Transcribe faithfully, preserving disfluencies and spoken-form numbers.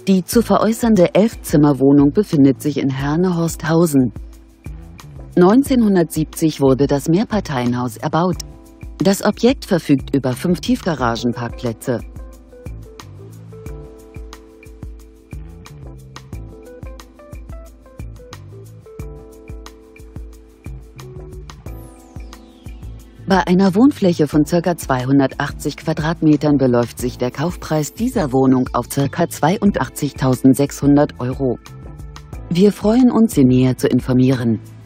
Die zu veräußernde Elf-Zimmer-Wohnung befindet sich in Herne-Horsthausen. neunzehnhundertsiebzig wurde das Mehrparteienhaus erbaut. Das Objekt verfügt über fünf Tiefgaragenparkplätze. Bei einer Wohnfläche von ca. zweihundertachtzig Quadratmetern beläuft sich der Kaufpreis dieser Wohnung auf ca. zweiundachtzigtausendsechshundert Euro. Wir freuen uns, Sie näher zu informieren.